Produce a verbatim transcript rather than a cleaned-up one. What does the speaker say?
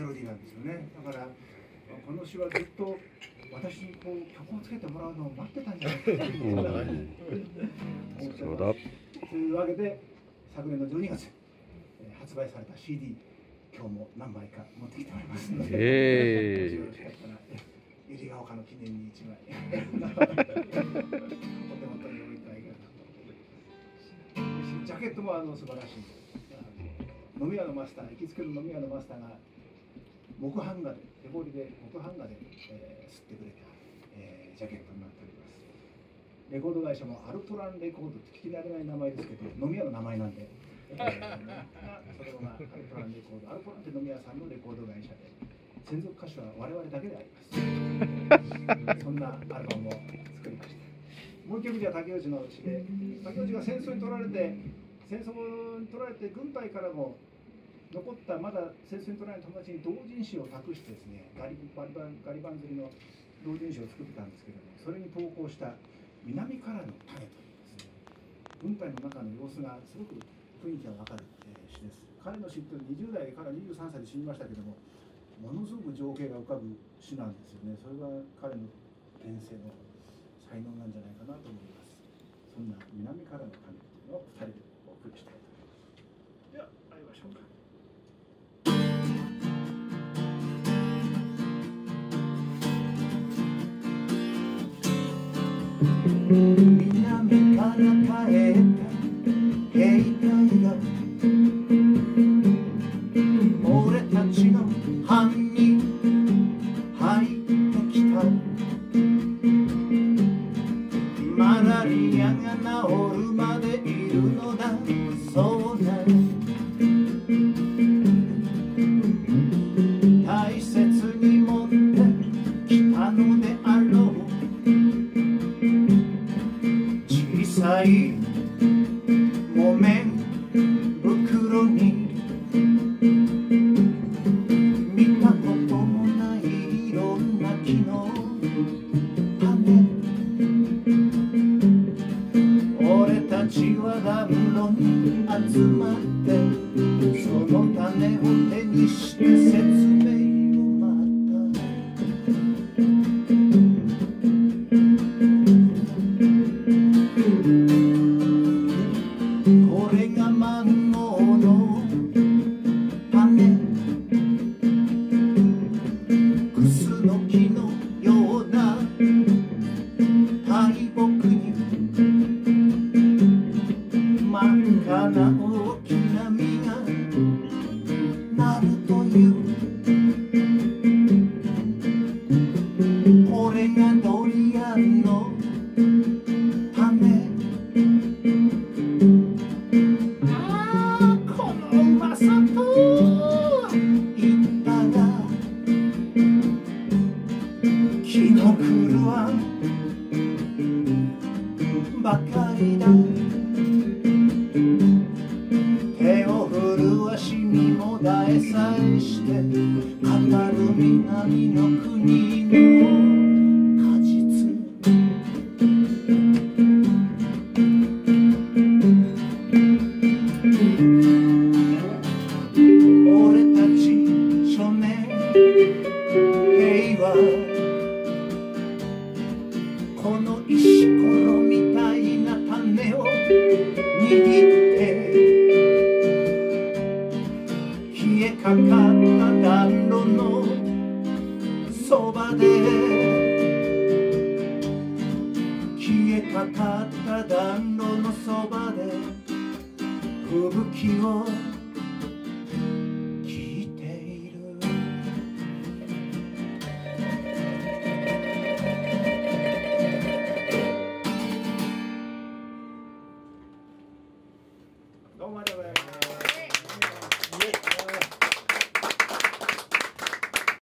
ロディーなんですよね。だからこの詩はずっと私にこう曲をつけてもらうのを待ってたんじゃないかなそうだ。 というわけで昨年のじゅうにがつ、えー、発売された シーディー、 今日も何枚か持ってきておりますので、 えー、 もしよろしかったら百合ヶ丘の記念にいちまいお手元に置いたいかなと思います。ジャケットもあの素晴らしい。飲み屋のマスター、行きつけの飲み屋のマスターが木版画で、手彫りで木版画で、えー、刷ってくれた、えー、ジャケットになっております。レコード会社もアルトランレコードって聞き慣れない名前ですけど、飲み屋の名前なんで、えー、それがアルトランレコード、アルトランって飲み屋さんのレコード会社で、専属歌手は我々だけであります。そんなアルバムを作りました。もう一曲じゃ竹内の詩で、竹内が戦争に取られて、戦争に取られて軍隊からも残ったまだ戦争に取られた友達に同人誌を託してですね、ガリバリバンガリバン釣りの同人誌を作ってたんですけれども、それに投稿した南からの種というですね、軍隊の中の様子がすごく雰囲気が分かる、えー、詩です。彼の詩ってにじゅう代からにじゅうさんさいで死にましたけども、ものすごく情景が浮かぶ詩なんですよね。それが彼の天性の才能なんじゃないかなと思います。そんな南からの種というのをふたりでお送りしたいと思います。では参りましょうか。南から帰った兵隊が俺たちの班に入ってきた。マラリアが治るまでいるのだそうな。大切に持ってきたのであろう。小さい木綿袋に見たこともないいろんな木の種。俺たちは暖炉に集まってその種を手にして説明を待った。これがマンゴーの種、クスノキのような大木に真っ赤な大きな実がなるという。これがドリアンの種。ああこのうまさと言ったら気の狂わんばかりだ。手を震わし身もだえさえして語る南の国の果実。俺たち少年兵はこの石ころみたいな種を握って消えかかった暖炉のそばで、消えかかった暖炉のそばで吹雪を聞いている。どうもありがとうございます。